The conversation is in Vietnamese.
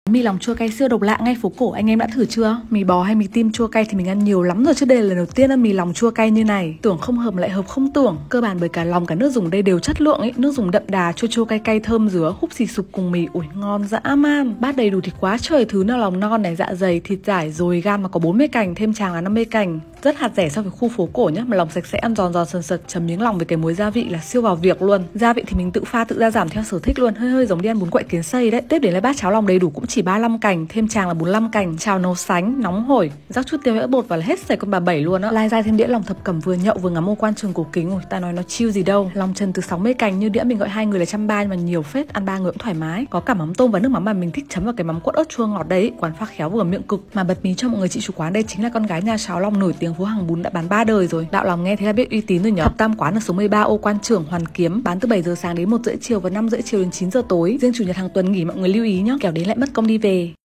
Mì lòng chua cay siêu độc lạ ngay phố cổ, anh em đã thử chưa? Mì bò hay mì tim chua cay thì mình ăn nhiều lắm rồi, chứ đây là lần đầu tiên ăn mì lòng chua cay như này. Tưởng không hợp lại hợp không tưởng. Cơ bản bởi cả lòng cả nước dùng đây đều chất lượng ấy, nước dùng đậm đà, chua chua cay cay thơm dứa, húp xì sụp cùng mì, ui ngon dã man. Bát đầy đủ thì quá trời thứ, nào lòng non này, dạ dày, thịt dải, dồi gan mà có 40 cành, thêm tràng là 50 cành. Rất hạt rẻ so với khu phố cổ nhá, mà lòng sạch sẽ, ăn giòn giòn sần sật, chấm miếng lòng với cái muối gia vị là siêu vào việc luôn. Gia vị thì mình tự pha tự gia giảm theo sở thích luôn, hơi hơi giống đi ăn bún quậy kiến xây đấy. Tiếp đến là bát cháo lòng đầy đủ cũng chỉ 35 cành, thêm tràng là 45 cành, cháo nấu sánh nóng hổi, rắc chút tiêu mỡ bột và là hết sảy con bà bảy luôn á. Lai ra thêm đĩa lòng thập cẩm, vừa nhậu vừa ngắm ô quan trường cổ kính, ôi ta nói nó chill gì đâu. Lòng trần từ 60 cành, như đĩa mình gọi 2 người là 130, nhưng mà nhiều phết, ăn 3 người cũng thoải mái. Có cả mắm tôm và nước mắm mà mình thích chấm vào cái mắm cốt ớt chua ngọt đấy. Quán pha khéo vừa miệng cực. Mà bật mí cho mọi người, chị chủ quán đây chính là con gái nhà cháo lòng nổi tiếng phố hàng bún đã bán 3 đời rồi. Đạo lòng nghe thế là biết uy tín rồi nhở. Thập Tam quán ở số 13 ô Quan Trưởng, Hoàn Kiếm, bán từ 7 giờ sáng đến 1 rưỡi chiều và 5 rưỡi chiều đến 9 giờ tối. Riêng chủ nhật hàng tuần nghỉ mọi người lưu ý nhá, kẻo đến lại mất công đi về.